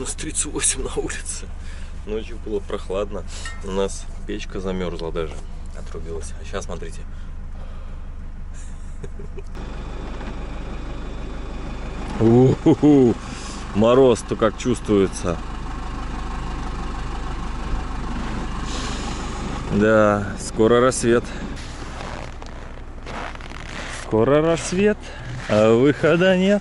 минус 38 на улице. Ночью было прохладно. У нас печка замерзла даже. Отрубилась. А сейчас смотрите. Мороз-то как чувствуется. Да, скоро рассвет. Скоро рассвет, а выхода нет.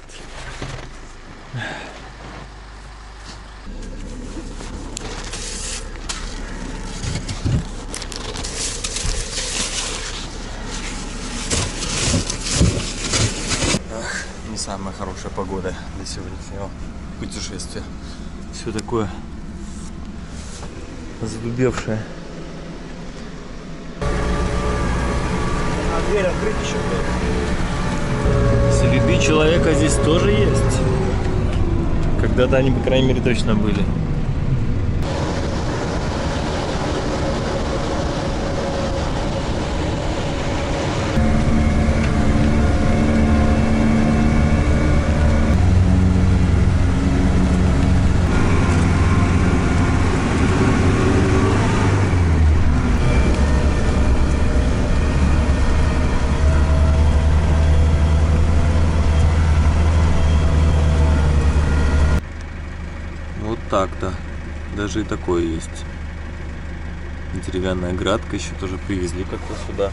Не самая хорошая погода для сегодняшнего путешествия. Все такое задубевшее. А дверь открыть еще было. Следы человека здесь тоже есть. Когда-то они, по крайней мере, точно были. Так-то. Даже и такое есть. Деревянная градка еще тоже привезли как-то сюда.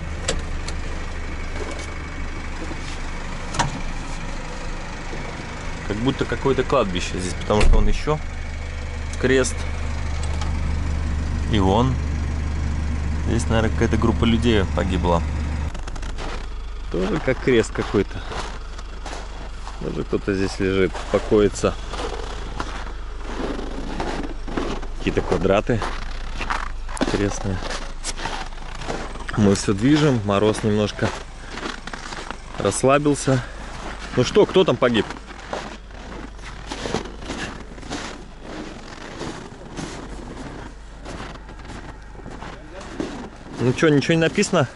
Как будто какое-то кладбище здесь, потому что он еще крест. И вон. Здесь, наверное, какая-то группа людей погибла. Тоже как крест какой-то. Даже кто-то здесь лежит, покоится. Какие-то квадраты интересные. Мы все движем, мороз немножко расслабился. Ну что, кто там погиб? Ну что, ничего не написано?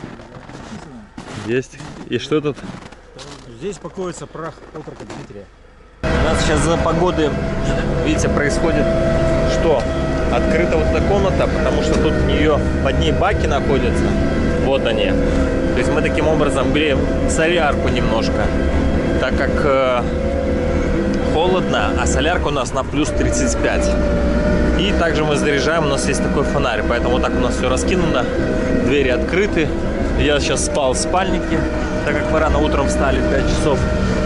Есть. И что тут? Здесь покоится прах отрока Дмитрия. У нас сейчас за погоды, видите, происходит что? Открыта вот эта комната, потому что тут под ней баки находятся. Вот они. То есть мы таким образом греем солярку немножко. Так как холодно, а солярка у нас на плюс 35. И также мы заряжаем, у нас есть такой фонарь. Поэтому вот так у нас все раскинуто. Двери открыты. Я сейчас спал в спальнике, так как мы рано утром встали в 5 часов.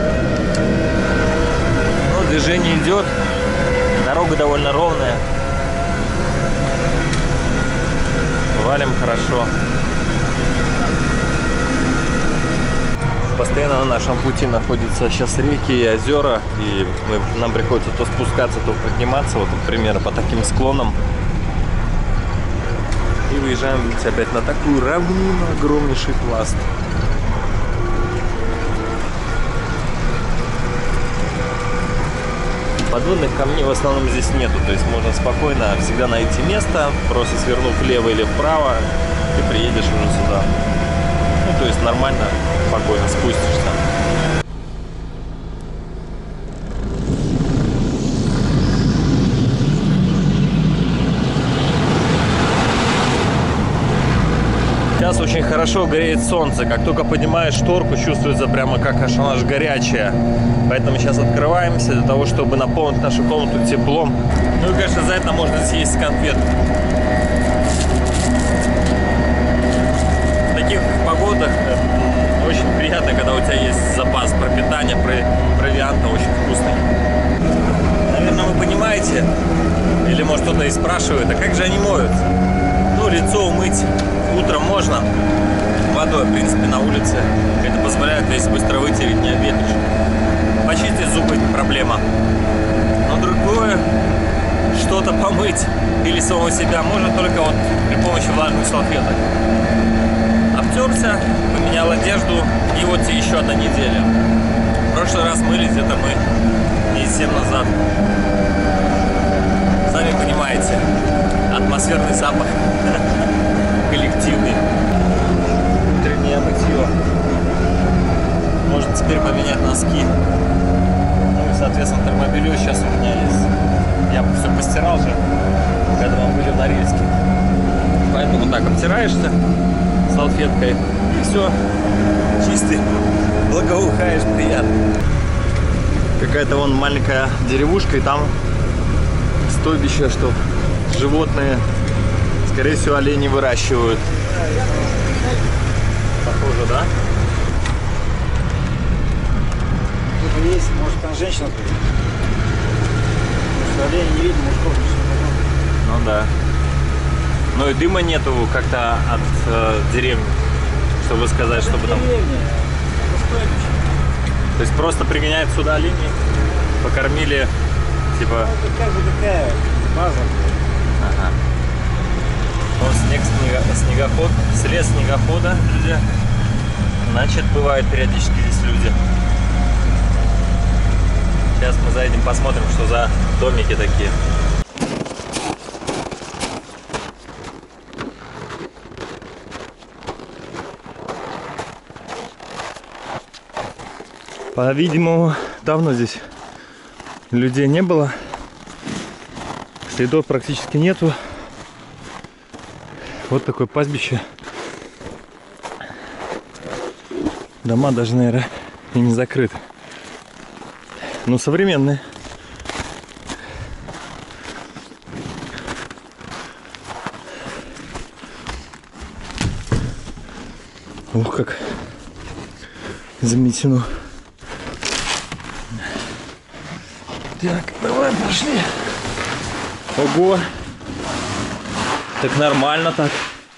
Движение идет, дорога довольно ровная, валим хорошо. Постоянно на нашем пути находятся сейчас реки и озера, и нам приходится то спускаться, то подниматься, вот, например, по таким склонам. И выезжаем, видите, опять на такую равнину, огромнейший пласт. Подводных камней в основном здесь нету, то есть можно спокойно всегда найти место, просто свернув влево или вправо, и приедешь уже сюда. Ну, то есть нормально, спокойно спустишься. Сейчас очень хорошо греет солнце. Как только поднимаешь шторку, чувствуется прямо как она аж горячая. Поэтому сейчас открываемся для того, чтобы наполнить нашу комнату теплом. Ну и, конечно, за это можно съесть конфет. В таких погодах очень приятно, когда у тебя есть запас пропитания, провианта очень вкусный. Наверное, вы понимаете, или может кто-то и спрашивает, а как же они моют? Ну, лицо умыть утром можно водой, в принципе, на улице. Это позволяет весь быстро вытереть, не обветришь. Почистить зубы не проблема. Но другое, что-то помыть или самого себя можно только вот при помощи влажных салфеток. Обтерся, поменял одежду, и вот тебе еще одна неделя. В прошлый раз мылись где-то мы дней 7 назад. Сами понимаете, атмосферный запах коллективный. Утреннее мытье. Можно теперь поменять носки. Ну и, соответственно, термобелье сейчас у меня есть. Я все постирал же, когда мы были в Норильске. Поэтому вот так обтираешься салфеткой и все, чистый, благоухаешь, приятно. Какая-то вон маленькая деревушка, и там стойбище, что животные, скорее всего, олени выращивают. Похоже, да? Тут есть, может, там женщина будет. Потому что олень не видно, мужиков. Ну да. Ну и дыма нету как-то от деревни, чтобы сказать, чтобы там... То есть просто пригоняют сюда оленей, покормили, типа... Ну, это как бы такая база. Ага. Вот снегоход, слез снегохода, люди. Значит, бывают периодически здесь люди. Сейчас мы заедем, посмотрим, что за домики такие. По-видимому, давно здесь людей не было. Следов практически нету. Вот такое пастбище. Дома даже, наверное, и не закрыты. Но современные. Ух, как заметено. Так, давай, пошли. Ого. Так нормально так.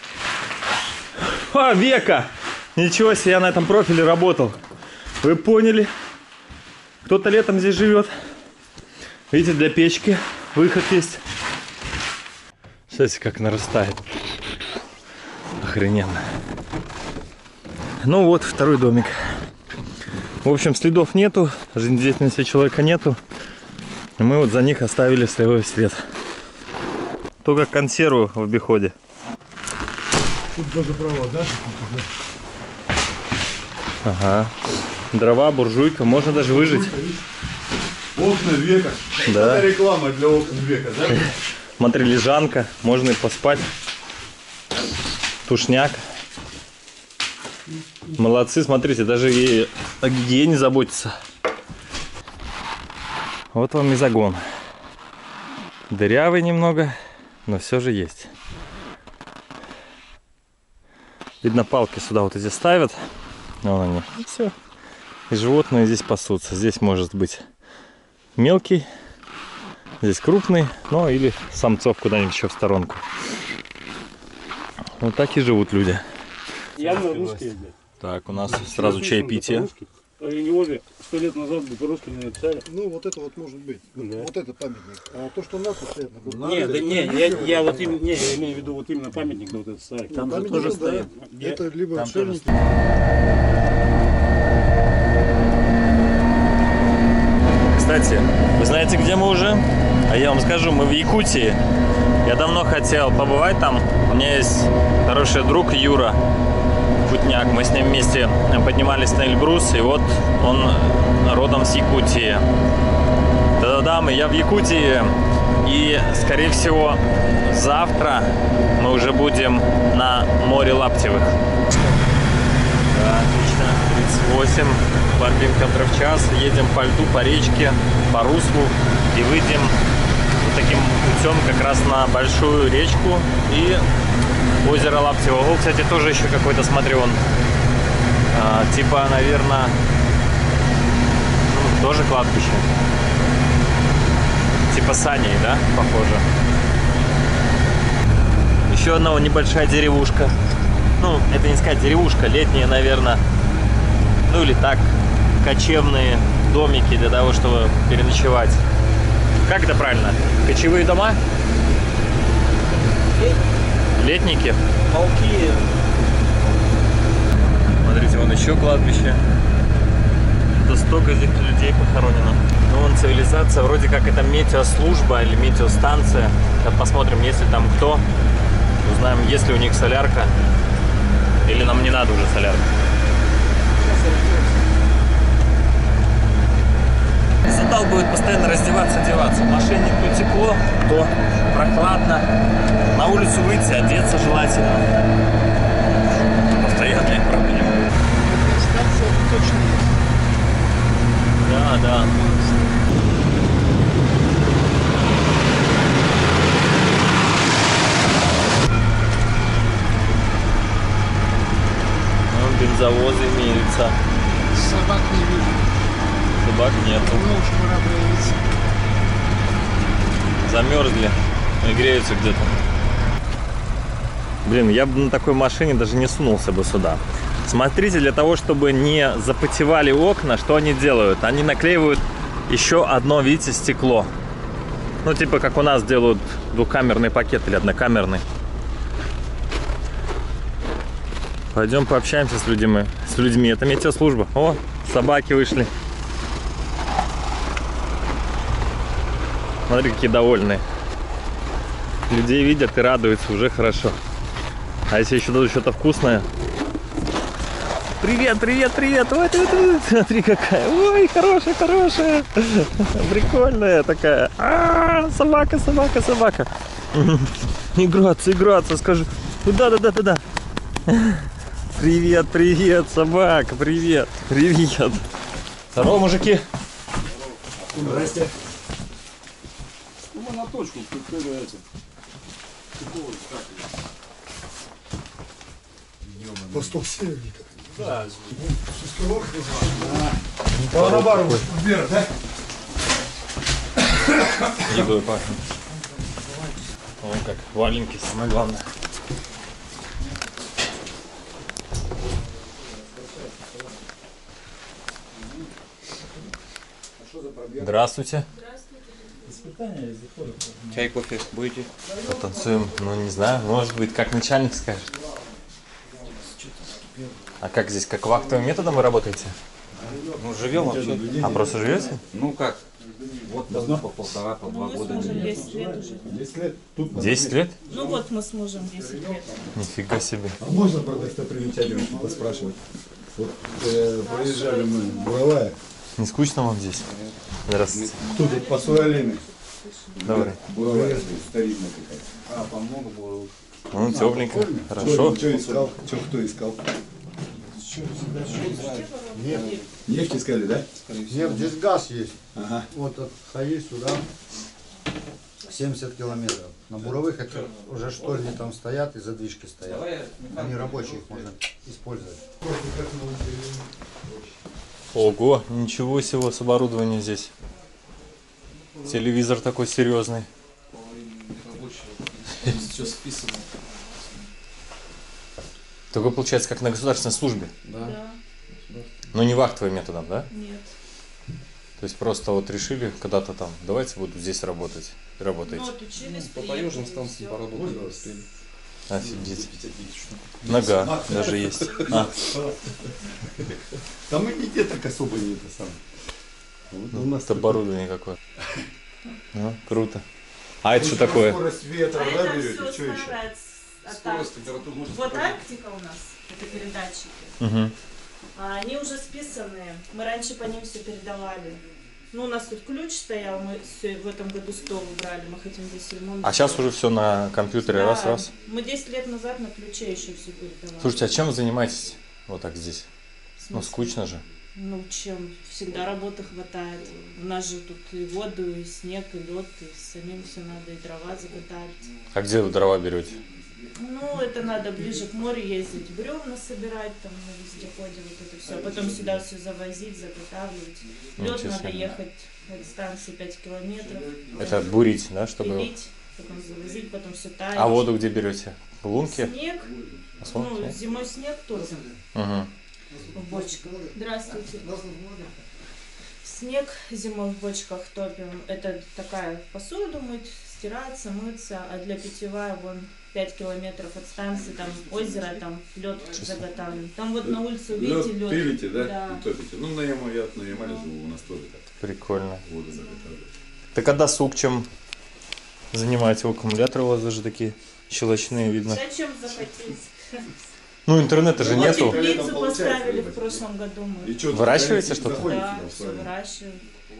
А, Века! Ничего себе, я на этом профиле работал. Вы поняли? Кто-то летом здесь живет. Видите, для печки выход есть. Смотрите, как нарастает. Охрененно. Ну вот, второй домик. В общем, следов нету, жизнедеятельности человека нету. Мы вот за них оставили сливой свет. Только консерву в обиходе. Тут газопровод, да? Ага. Дрова, буржуйка, можно даже выжить. Окна века. Да. Это реклама для окон века, да? Смотри, лежанка, можно и поспать. Тушняк. Молодцы, смотрите, даже и о гигиене заботятся. Вот вам и загон. Дырявый немного, но все же есть. Видно, палки сюда вот эти ставят. Вон они. И все. И животные здесь пасутся. Здесь может быть мелкий, здесь крупный, ну или самцов куда-нибудь еще в сторонку. Вот так и живут люди. Явно русские, блядь. Так, у нас сразу чаепитие. Они обе 100 лет назад бы по-русски не написали. Ну, вот это вот может быть. Да. Вот это памятник. А то, что нас стоят на Не, да не, я вот именно, не, я имею в виду вот именно памятник, да, вот этот старый. Там же памятник, тоже да. стоит. Это либо Там тоже отшельники. Кстати, вы знаете, где мы уже? А я вам скажу, мы в Якутии. Я давно хотел побывать там. У меня есть хороший друг Юра Кутняк. Мы с ним вместе поднимались на Эльбрус. И вот он родом с Якутии. Да-да-да, я в Якутии. И, скорее всего, завтра мы уже будем на море Лаптевых. Да, отлично. 38 км в час. Едем по льду, по речке, по руслу. И выйдем вот таким путем как раз на большую речку и озеро Лаптево. Вот, кстати, тоже еще какой-то, смотри, он типа, наверное, ну, тоже кладбище. Типа саней, да, похоже. Еще одна небольшая деревушка. Ну, это не сказать деревушка, летняя, наверное. Ну или так, кочевные домики для того, чтобы переночевать. Как это правильно? Кочевые дома? Летники? Полки. Смотрите, вон еще кладбище. Это столько здесь людей похоронено. Ну, вон цивилизация, вроде как это метеослужба или метеостанция. Сейчас посмотрим, есть ли там кто. Узнаем, есть ли у них солярка. Или нам не надо уже солярка. Задал будет постоянно раздеваться, одеваться. В машине то тепло, то прохладно. На улицу выйти, одеться желательно. Постоянная проблема. Станция точно есть. Да, да. Ну, бензовозы имеются. Собак не вижу. Собак нету. Ну уж пора проявиться. Замерзли и греются где-то. Блин, я бы на такой машине даже не сунулся бы сюда. Смотрите, для того, чтобы не запотевали окна, что они делают? Они наклеивают еще одно, видите, стекло. Ну, типа, как у нас делают двухкамерный пакет или однокамерный. Пойдем пообщаемся с людьми. Это метеослужба. О, собаки вышли. Смотри, какие довольные. Людей видят и радуются, уже хорошо. А если еще дадут что-то вкусное? Привет, привет, привет! Ой, смотри какая! Ой, хорошая, хорошая! Прикольная такая! Собака, собака, собака! Играться, играться, скажи! Туда. Привет, привет, собака, привет, привет! Здорово, мужики! Здрасте. Ну, мы на точку, эти. Восток северника. Да, Барабару вверх, да? Едой пахнет. Ой, как валенки, самое главное. Здравствуйте. Чай, кофе будете? Потанцуем, ну не знаю, может быть, как начальник скажет. А как здесь, как вахтовым методом вы работаете? Ну, живем вообще. А просто живете? Ну как? Вот давно по полтора, по 2 года. Мужем 10 лет уже. 10 лет. Тут 10 лет? Ну вот мы с мужем 10 лет. Нифига себе. А можно про достопримечательности поспрашивать? Вот проезжали мы, Буровая. Не скучно вам здесь? Здравствуйте. Тут по Суалине. Добрый. Буровая старинная какая-то. А, по много было. Ну, тепленько, хорошо. Что искал? Кто искал? Нефть искали, да? Нет, здесь газ есть. Ага. Вот от Хаи сюда 70 километров. На буровых хотя уже штольни там стоят и задвижки стоят. Они рабочие, их можно использовать. Ого, ничего себе с оборудованием здесь. Телевизор такой серьезный. Все списано. Такой получается, как на государственной службе. Да. Но не вахтовым методом, да? Нет. То есть просто вот решили когда-то там, давайте буду здесь работать. И работаете. Ну, отучились, По приехали, таежным и станциям всё. поработали, успели. Офигеть. Нога даже есть. А, Там и нигде так особо не это самое. Вот у нас это оборудование какое. Ну, круто. А это что такое? Скорость ветра, А да, это берете? все Что еще? старая Скорость, температура, можно Вот сказать. Арктика у нас, это передатчики. Угу. А они уже списанные. Мы раньше по ним все передавали. Ну, у нас тут ключ стоял, мы все в этом году стол убрали, мы хотим здесь ремонт. А сейчас уже все на компьютере, Да. раз-раз. Мы 10 лет назад на ключе еще все передавали. Слушайте, а чем вы занимаетесь вот так здесь? В Ну, смысле? скучно же. Ну, чем? Всегда работы хватает. У нас же тут и воду, и снег, и лед, и самим все надо, и дрова заготавливать. А где вы дрова берете? Ну, это надо ближе к морю ездить, бревна собирать, там на вездеходе, вот это все. А потом сюда все завозить, заготавливать. Лед Ничего надо себе. ехать от станции 5 километров. Это бурить, да, чтобы... Пилить, потом завозить, потом все таять. А воду где берете? В лунке? Снег. А с лунки? Ну, зимой снег тоже Угу. в бочках. Здравствуйте. Снег зимой в бочках топим. Это такая посуду мыть, стираться, мыться. А для питьевая вон 5 километров от станции, там озеро, там лед заготавливаем. Там вот на улице видите лед. Пилите, да? Да. И топите. Ну, на Ямале, я на Ямале живу, у нас тоже так. Прикольно. Воду заготавливают. Так а досуг чем занимаете? Аккумуляторы у вас даже такие щелочные, видно. Зачем захотеть? Ну, интернета же нету. Теплицу поставили в прошлом году мы. И что, Выращиваете заходите что-то? сюда Да, в все свою? выращиваем.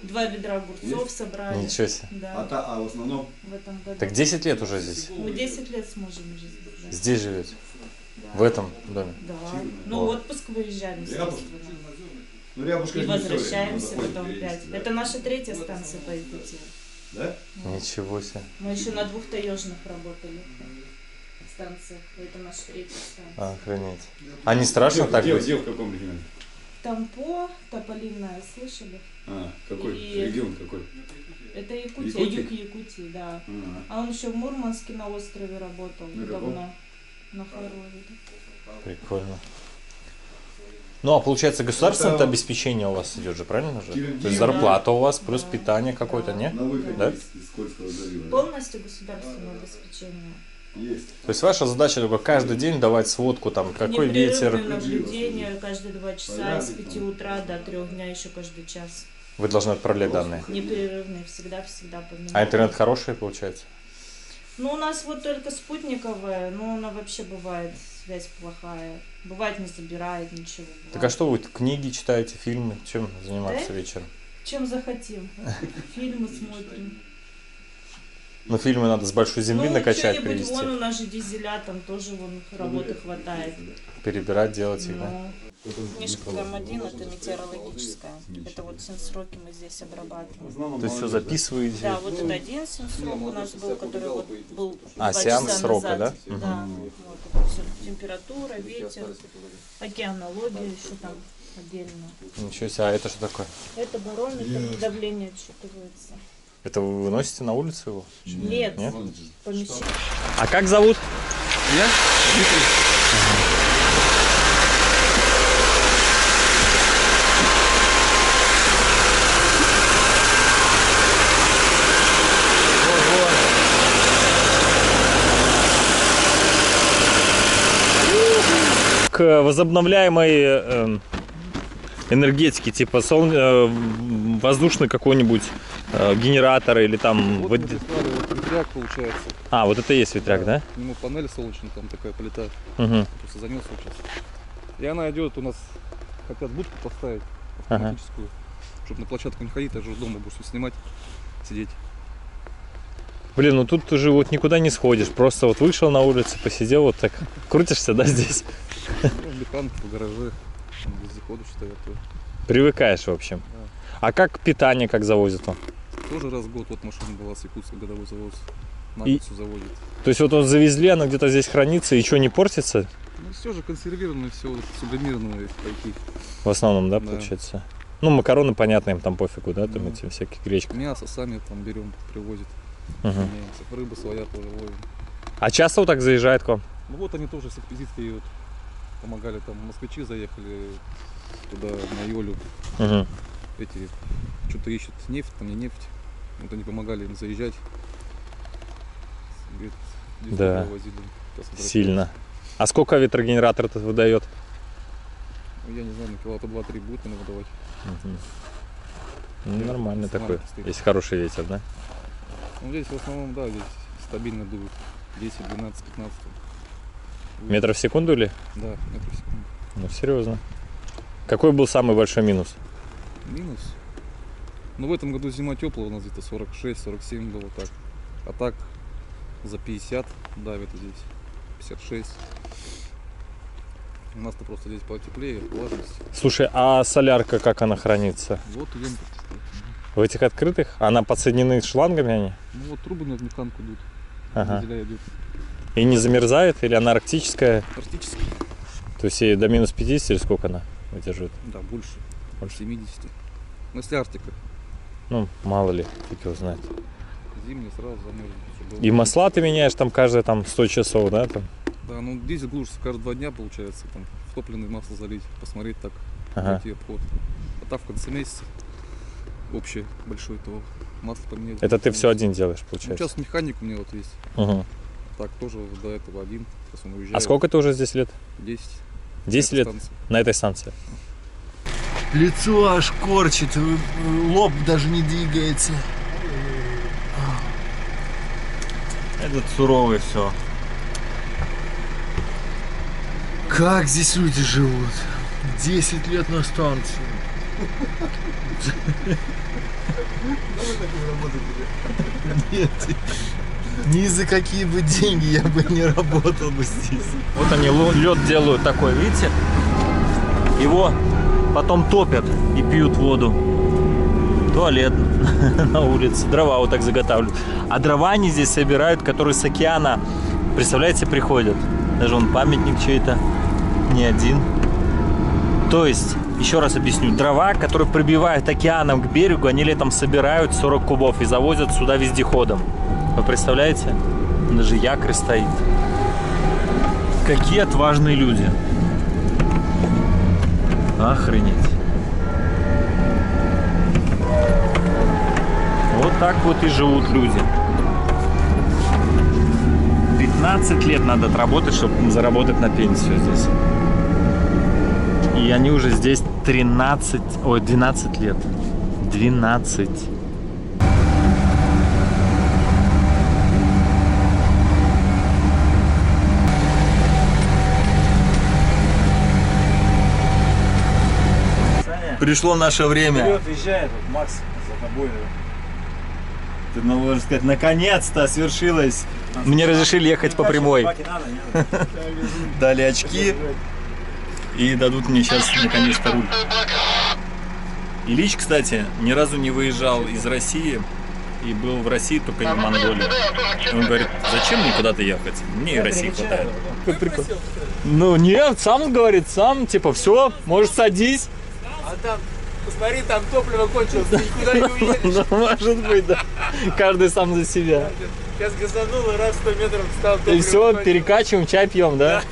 2 ведра огурцов собрали. Ничего себе. Да, А в основном? в этом году. Так 10 лет уже здесь? Мы 10 лет с мужем жили. Да. Здесь живете? В этом доме? Да. Ну, в отпуск выезжаем, естественно. Ну, Рябушка И это не стоит. возвращаемся Надо потом ходить, опять. Это наша 3-я станция по Якутии. Да? Ничего себе. Мы еще на 2 таежных работали станциях. Это наша 3-я станция. Охренеть. А не страшно так быть? Где в каком регионе? Тампо, Тополиная, слышали? Какой? И- Регион какой? Это Якутия, Якутия? юг Якутии, да. Ага. А он еще в Мурманске на острове работал На каком? давно. На Харове. Прикольно. Ну, а получается, государственное обеспечение у вас идет же, правильно же? То есть зарплата у вас, плюс питание какое-то, не? На выходе Да? из Кольского залива. Полностью государственное обеспечение. Есть. То есть ваша задача только каждый день давать сводку, там, какой ветер. Непрерывное наблюдение каждые 2 часа с 5 утра до 3 дня еще каждый час. Вы должны отправлять данные. Непрерывные, всегда по минутам. А интернет хороший получается? Ну, у нас вот только спутниковая, но она вообще бывает, связь плохая. Бывает не забирает ничего. Так а бывает. что вы, книги читаете, фильмы? Чем заниматься Да? вечером? Чем захотим. Фильмы смотрим. Ну, фильмы надо с большой земли Ну, накачать, что-нибудь, привезти. вон у нас же дизеля, там тоже вон работы хватает. Перебирать, делать их, да? Ну, книжка там 1, это метеорологическая. Это вот сенсроки мы здесь обрабатываем. То есть все записываете? Да, вот это 1 сенсрок у нас был, который вот был А, 2 сеанс часа срока, назад. да? Да, вот это все. Температура, ветер, океанология еще там отдельно. Ничего себе, а это что такое? Это барометр, давление отсчитывается. Это вы выносите на улицу его? Нет, Нет? помещение. А как зовут? Я? Дмитрий. К возобновляемой энергетике, типа воздушный какой-нибудь генератор или там... Вот мы прислали вот ветряк, получается. А, вот это и есть ветряк, да? К нему панель солнечная, там такая полетает. Угу. Просто занес сейчас. И она идет у нас, хотят будку поставить Ага. автоматическую, чтобы на площадку не ходить, даже дома будешь всё снимать, сидеть. Блин, ну тут ты же вот никуда не сходишь, просто вот вышел на улицу, посидел вот так, крутишься, да, здесь? Ну, в механке, в гараже, там вездеходы стоят. Привыкаешь, в общем. А как питание, как завозят он? Тоже раз в год, вот машина была с Якутска, годовой завоз. На И- все заводит. То есть вот он завезли, она где-то здесь хранится, и что, не портится? Ну все же консервированное, все вот, сублимированное пайки. В основном, да, Да. получается? Ну, макароны, понятно, им там пофигу, да, там эти всякие гречка. Мясо сами там берем, привозят. Мгм. Меняется. Рыба своя тоже ловим. А часто вот так заезжает к вам? Ну вот они тоже с экспедицией вот помогали, там москвичи заехали туда, на Йолю. Мгм. Эти что-то ищут нефть, там не нефть. Вот они помогали им заезжать. Говорит, Да. возили. Сейчас возвращаются. Сильно. А сколько ветрогенератор этот выдает? Ну, я не знаю, на киловатта 2-3 будет, наверное, выдавать. Ну, нормально Сама такой, стоит. если хороший ветер, да? Ну здесь в основном, да, здесь стабильно дует. 10, 12, 15. Метров в секунду или? Да, метров в секунду. Ну, серьезно. Какой был самый большой минус? Минус. Ну в этом году зима теплая, у нас где-то 46-47 было так. А так за 50 давит здесь. 56. У нас-то просто здесь потеплее, влажность. Слушай, а солярка как она хранится? Вот емкость стоит. В этих открытых? Она подсоединены шлангами они? Ну вот трубы на механку идут. Ага. Дизеля идут. И не замерзает? Или она арктическая? Практически. То есть ей до минус 50 или сколько она выдерживает? Да, больше. Больше 70. Ну если Арктика. Ну, мало ли, фиг его знает. Зимняя сразу замерзнет. чтобы- И масла ты меняешь там каждые там 100 часов, да? Там? Да, ну дизель глушится каждые 2 дня получается. Там в топливное масло залить, посмотреть так, Ага. пройти обход. А так в конце месяца общее большое то масло поменять. Это ты все один делаешь, Ну, получается? сейчас механик у меня вот есть. Угу. Так тоже до этого один. Сейчас он уезжает. А сколько ты уже здесь лет? 10. 10 лет Станция. на этой станции? Лицо аж корчит, лоб даже не двигается. Этот суровый все. Как здесь люди живут? 10 лет на станции. Нет. Ни за какие бы деньги я бы не работал бы здесь. Вот они лед делают такой, видите? Его потом топят и пьют воду. Туалет на улице. Дрова вот так заготавливают. А дрова они здесь собирают, которые с океана, представляете, приходят. Даже вон памятник чей-то. Не один. То есть, еще раз объясню. Дрова, которые прибивают океаном к берегу, они летом собирают 40 кубов и завозят сюда вездеходом. Вы представляете? Даже якорь стоит. Какие отважные люди. Охренеть. Вот так вот и живут люди. 15 лет надо отработать, чтобы заработать на пенсию здесь. И они уже здесь 12 лет. 12. Пришло наше время. Вперед, езжай, Макс, за тобой. Ты можешь сказать, наконец-то свершилось. Мне разрешили ехать по прямой. Дали очки и дадут мне сейчас наконец-то руль. Ильич, кстати, ни разу не выезжал из России и был в России только не в Монголии. Он говорит, зачем мне куда-то ехать? Мне и России хватает. Ну нет, сам говорит, сам, типа, все, может, садись. А там, посмотри, там топливо кончилось, ты никуда не уедешь. Ну, может быть, да. Каждый сам за себя. Сейчас газанул и раз 100 метров встал. И все, перекачиваем, чай пьем, да?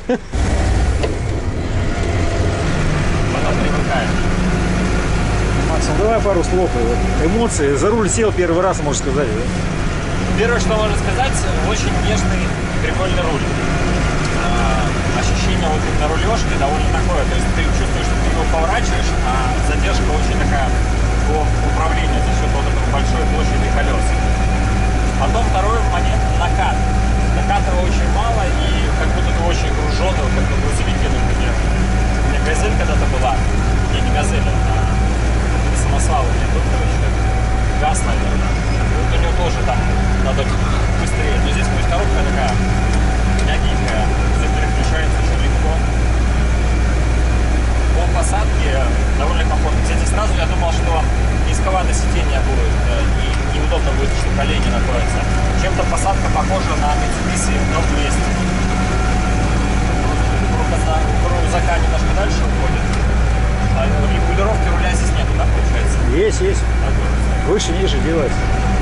Макс, ну давай пару слов. Эмоции. За руль сел первый раз, можно сказать. Первое, что можно сказать, очень нежный, прикольный руль. Ощущение вот на рулежке довольно такое. То есть ты чувствуешь, что ты его поворачиваешь, а задержка очень такая по управлению за счет вот этой большой площади колес. Потом второй момент — накат. Наката очень мало и как будто ты очень груженный, вот как на грузовике, например. У меня газель когда-то была. Не газель, а самосвал у меня был, короче, газ, наверное. Вот у него тоже там надо быстрее. Но здесь будет коробка такая мягенькая, переключается очень легко. По посадке довольно комфортно. Кстати, сразу я думал, что низковато сиденье будет и неудобно будет, что колени находятся. Чем-то посадка похожа на Mitsubishi L200. Рюкзака немножко дальше уходит. А регулировки руля здесь нету, да, получается? Есть. Выше, ниже делается.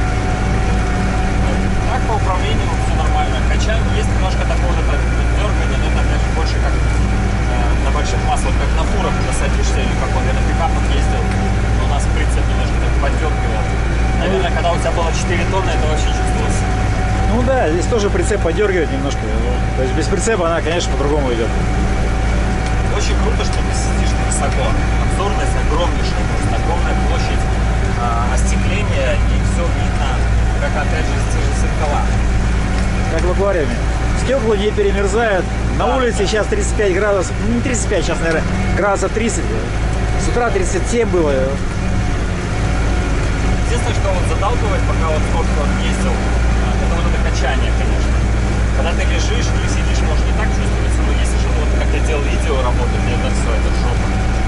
Так, по управлению все нормально. Хотя есть немножко такого дергания, но это опять же больше как на больших массах, как на фурах насадишься или как он, я на пикапах ездил, но у нас прицеп немножко так поддергивал. Наверное, когда у тебя было 4 тонны, это вообще чувствовалось. Ну да, здесь тоже прицеп поддергивает немножко. То есть без прицепа она, конечно, по-другому идет. Очень круто, что ты сидишь высоко. Обзорность огромнейшая, просто огромная площадь остекления, и все видно, как опять же те же зеркала. Как в аквариуме. Стекла не перемерзают. На улице сейчас 35 градусов. Ну, не 35, сейчас, наверное, градусов 30. С утра 37 было. Единственное, что вот заталкивает, пока вот сколько он ездил, это вот это качание, конечно. Когда ты лежишь или сидишь, может не так чувствуется, но если что-то вот как я делал видео работать, это все, это жопа.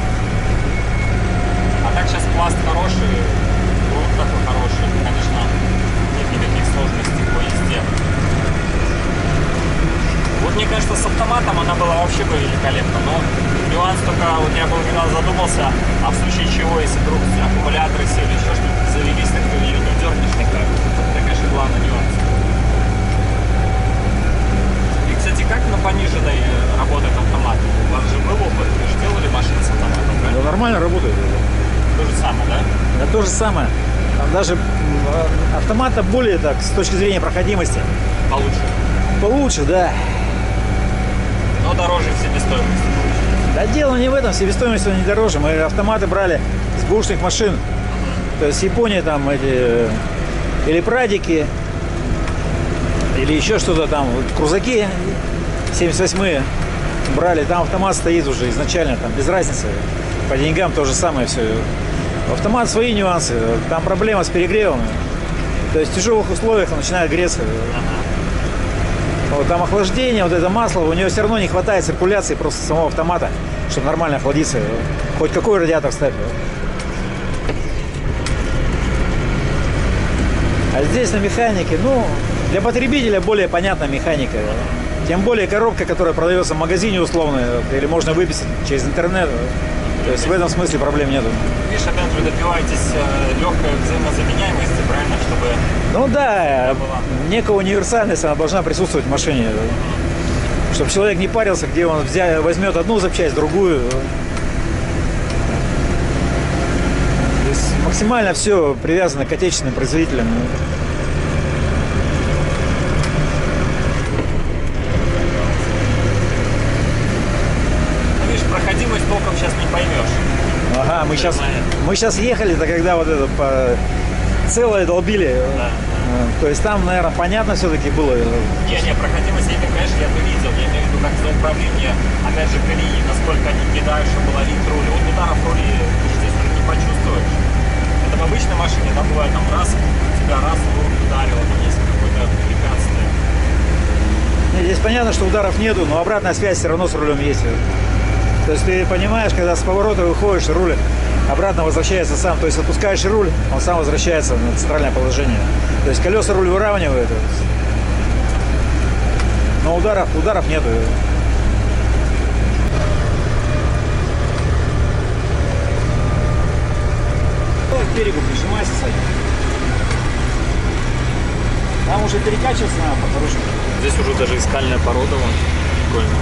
А так сейчас пласт хороший, грунт такой хороший, конечно, нет никаких сложностей по езде. Вот мне кажется, с автоматом она была вообще бы великолепна, но нюанс только, вот я был когда задумался, а в случае чего, если вдруг аккумуляторы сели, еще что-то завелись, так ты ее не дернешь никак. Это, конечно, главный нюанс. И, кстати, как на пониженной работает автомат? У вас же был опыт, вы же делали машины с автоматом, Да, правильно? нормально работает. То же самое, да? Да, то же самое. Там даже автомата более так, с точки зрения проходимости. Получше. Получше, да. Но дороже в себестоимости. Да дело не в этом, себестоимость не дороже. Мы автоматы брали с бэушных машин. То есть Япония там эти или прадики, или еще что-то там. Вот крузаки 78-е брали, там автомат стоит уже изначально, там без разницы. По деньгам то же самое все. Автомат свои нюансы. Там проблема с перегревом. То есть в тяжелых условиях он начинает греться. Вот там охлаждение, вот это масло, у него все равно не хватает циркуляции просто самого автомата, чтобы нормально охладиться. Хоть какой радиатор ставь. А здесь на механике, ну, для потребителя более понятна механика. Тем более коробка, которая продается в магазине условно, или можно выписать через интернет. То есть в этом смысле проблем нету. Видишь, опять вы добиваетесь легкой взаимозаменяемости, правильно, чтобы... Ну да, некая универсальность, она должна присутствовать в машине. Чтобы человек не парился, где он возьмет одну запчасть, другую. То есть максимально все привязано к отечественным производителям. Видишь, проходимость толком сейчас не поймешь. Ага, мы сейчас ехали-то, когда вот это целое долбили. Да. То есть там, наверное, понятно все-таки было. Не, проходимость, это, конечно, я бы видел. Я имею в виду, как за управление, опять же, колеи, насколько они кидают, чтобы ловить рули. Вот ударов рули ты, естественно, не почувствуешь. Это в обычной машине, там бывает, там раз, тебя раз в руку ударило, там есть какое-то препятствие. Здесь понятно, что ударов нету, но обратная связь все равно с рулем есть. То есть ты понимаешь, когда с поворота выходишь, руль обратно возвращается сам. То есть отпускаешь руль, он сам возвращается на центральное положение. То есть колеса руль выравнивают. Но ударов нету. К берегу прижимайся, Саня. Там уже перекачиваться надо по-хорошему. Здесь уже даже и скальная порода, вон, прикольно.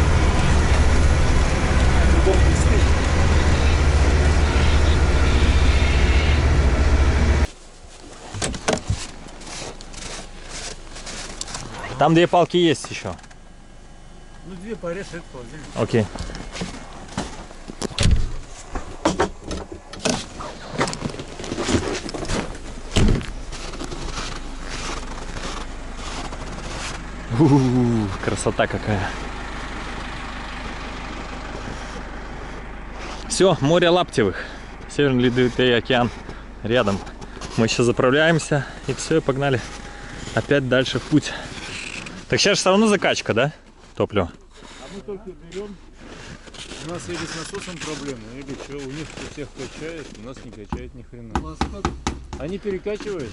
Там 2 палки есть еще. Ну 2 порежь, это положение. Окей. Красота какая. Все, море Лаптевых. Северный Ледовитый океан рядом. Мы сейчас заправляемся и все, погнали опять дальше в путь. Так сейчас все равно закачка, да? Топлива. А мы только берем. У нас или с насосом проблемы, или что, у них у всех качает, у нас не качает ни хрена. Они перекачивают.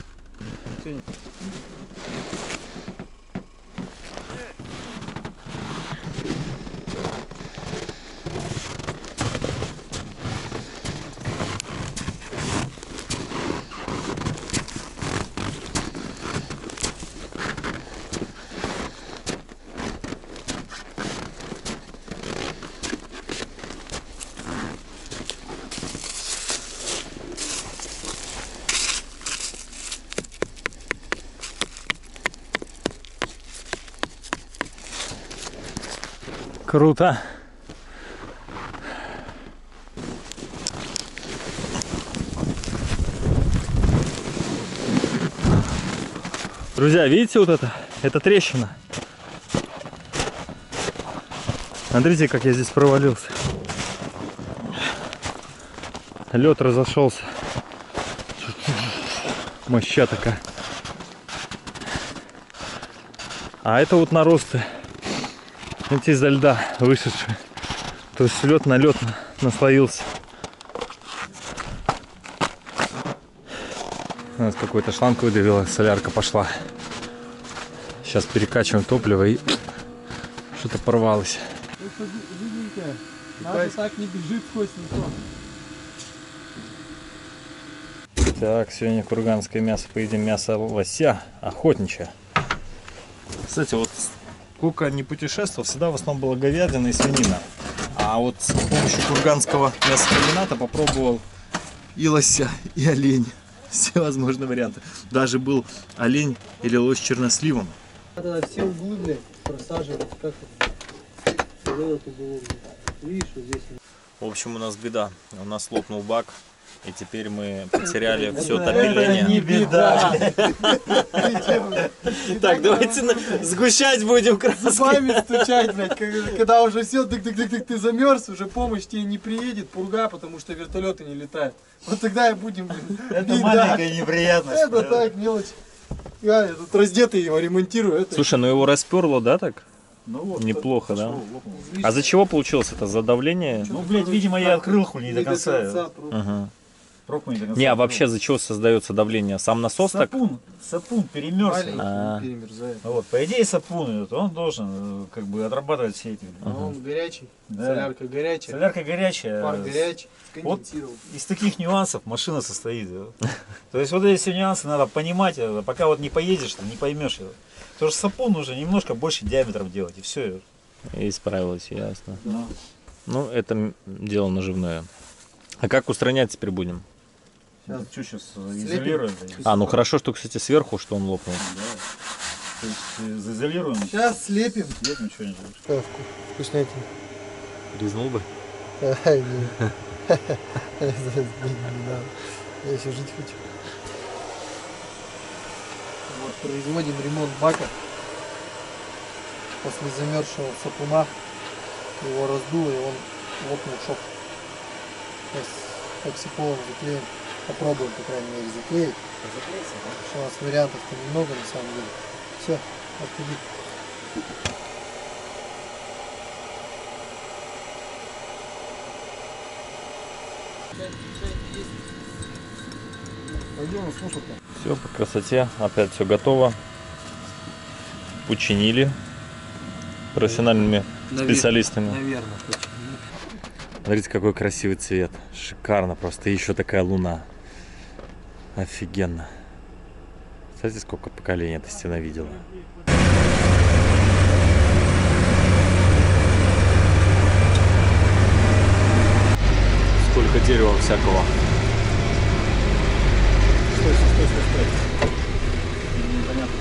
Круто. Друзья, видите вот это? Это трещина. Смотрите, как я здесь провалился. Лед разошелся. Моща такая. А это вот наросты. Эти изо льда вышедшие. То есть лед на лед наслоился. У нас какой-то шланг выдавила, солярка пошла. Сейчас перекачиваем топливо и что-то порвалось. Надо так не бежит хоть никто. Так, сегодня курганское мясо. Поедим мясо лося, охотничье. Кстати, вот сколько не путешествовал, всегда в основном была говядина и свинина. А вот с помощью курганского мясокомбината попробовал и лося, и олень. Все возможные варианты. Даже был олень или лось с черносливом. Надо все углы, блядь, просаживать, как это. Видишь, вот здесь. В общем, у нас беда. У нас лопнул бак. И теперь мы потеряли все отопление. Не беда. Так, давайте сгущать будем краски. Зубами стучать, блядь, когда уже все, ты замерз, уже помощь тебе не приедет, пурга, потому что вертолеты не летают. Вот тогда и будем, блин. Это маленькая неприятность. Это так, мелочь. Я тут раздетый его ремонтирую. Это... Слушай, ну его расперло, да, так? Ну вот, Неплохо, да? лопнул. А за чего получилось это? За давление? Ну, блядь, видимо, я открыл хуй не до конца. Ага. Пробку не до конца. Не, а открыл. вообще за чего создается давление? Сам насос так? Сапун перемерз. А. Перемерзает. Вот, по идее, сапун этот, он должен как бы отрабатывать все эти. А он горячий, Да. солярка горячая, Солярка горячая. пар горячий, Вот сконденсировал. из таких нюансов машина состоит. То есть вот эти все нюансы надо понимать, пока вот не поедешь, не поймешь его. Потому что сапун нужно немножко больше диаметров делать, и все. И справилось, ясно. Да. Ну, это дело наживное. А как устранять теперь будем? Сейчас сейчас изолируем. А, ну хорошо, что, кстати, сверху, что он лопнул. То есть заизолируем. Сейчас слепим. Слепим что-нибудь. Вкуснятина. Резнул бы. Ай, блин. Не надо. Я еще жить хочу. Вот производим ремонт бака. После замерзшего сапуна его раздуло, и он лопнул шов. Сейчас оксиполом заклеим. Попробуем, по крайней мере, заклеить. Потому что у нас вариантов-то немного на самом деле. Все, отходи. Пойдем, слушай. Все по красоте, опять все готово. Починили профессиональными специалистами. Наверное. Смотрите, какой красивый цвет. Шикарно просто. И еще такая луна. Офигенно. Смотрите, сколько поколений эта стена видела. Сколько дерева всякого. Стой. Непонятно.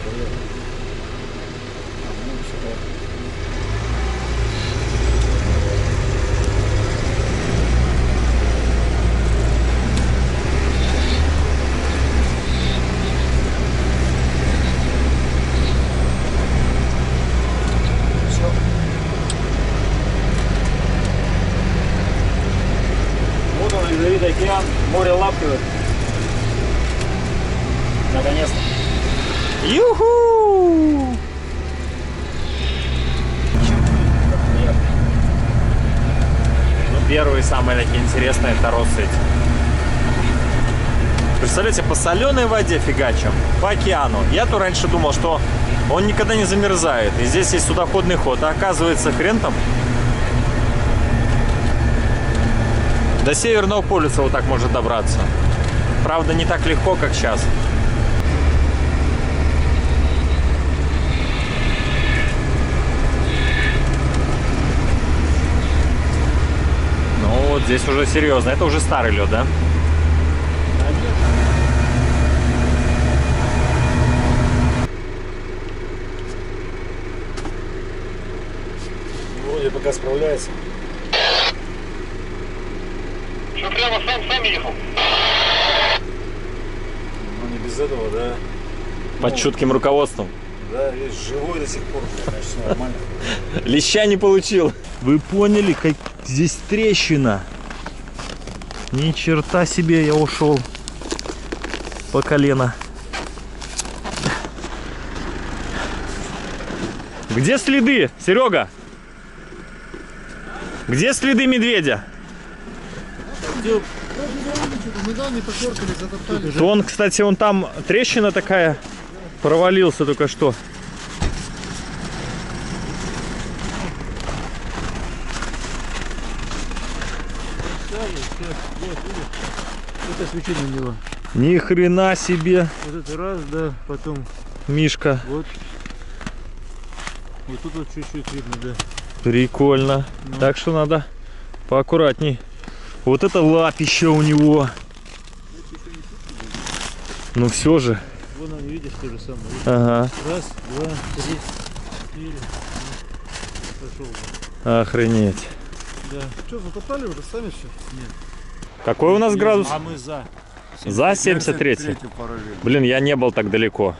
Вот он, ледовитый океан, море лапкивает. Наконец-то. Юху! Ну, первые самые такие интересные это россыпь. Представляете, по соленой воде фигачим, по океану. Я-то раньше думал, что он никогда не замерзает. И здесь есть судоходный ход. А оказывается, хрен там. До Северного полюса вот так может добраться. Правда, не так легко, как сейчас. Ну вот здесь уже серьезно. Это уже старый лед, да? Вроде пока справляется. Что, прямо сам ехал? Ну не без этого, да. Под чутким руководством. Да, весь живой до сих пор, значит, все нормально. Леща не получил. Вы поняли, как здесь трещина? Ни черта себе, я ушел по колено. Где следы, Серега? Где следы медведя? Мы да, не потеркали, затоптали. То он, кстати, он там трещина такая, провалился только что. Это освещение у него. Ни хрена себе, Вот это раз, да, потом Мишка. вот. Вот тут вот чуть-чуть видно, да. Прикольно. Так что надо поаккуратней. Вот это лапище у него. Ну все же. Вон он, видишь, то же самое. Ага. Раз, два, три, четыре. Пошел. Охренеть. Да. Что, затоптали уже сами все? Нет. Какой у нас градус? А мы за. За 73. Блин, я не был так далеко.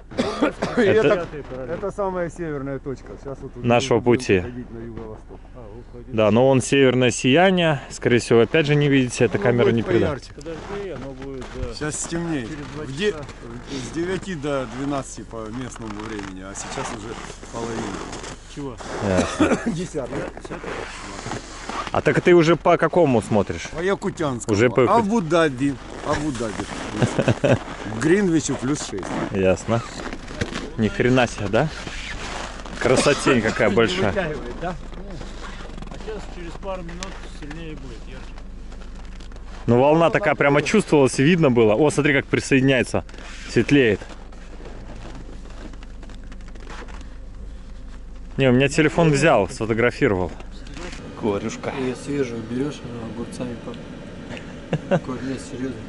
Это самая северная точка. Сейчас вот Нашего пути. ходить на юго-восток. Да, но он северное сияние. Скорее всего, опять же не видите, эта камера не передает. Подожди, оно будет, да. Сейчас стемнеет. С 9 до 12 по местному времени, а сейчас уже половина. Чего? Ясно. 10. А так ты уже по какому смотришь? По Якутянскому. Уже по Абу-Даби. Абу-Даби. К Гринвичу плюс 6. Ясно. Ни хрена себе, да? Красотень какая большая. Да? А сейчас через пару минут сильнее будет, ярче. Ну волна такая прямо чувствовалась, видно было. О, смотри, как присоединяется, светлеет. Не, у меня телефон взял, сфотографировал. Корюшка. И свежую берешь, огурцами покормить, серьезно.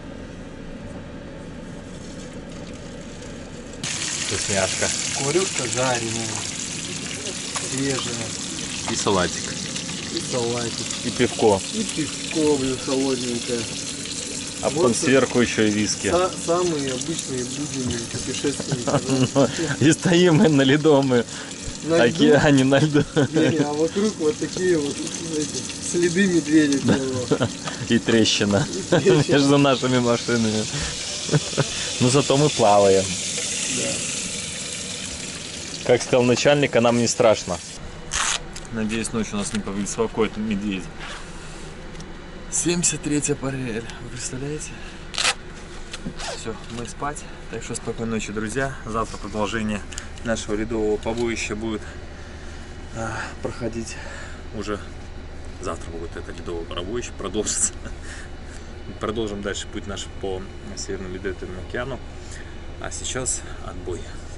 Вкусняшка. Корюшка жареная, свежая. И салатик. И салатик. И пивко. И пивко, блин, холодненькое. А потом сверху еще и виски. Самые обычные будни путешественники. И стоим мы на ледом, и На льду? океане, на льду. А вокруг вот такие вот эти, следы медведя. И трещина между нашими машинами. Но зато мы плаваем. Как сказал начальник, а нам не страшно. Надеюсь, ночью нас не побеспокоит медведь. 73 апреля. Вы представляете? Все, мы спать. Так что спокойной ночи, друзья. Завтра продолжение нашего ледового побоища будет проходить. Уже завтра будет это ледовое побоище продолжится. Продолжим дальше путь наш по Северному Ледовитому океану. А сейчас отбой.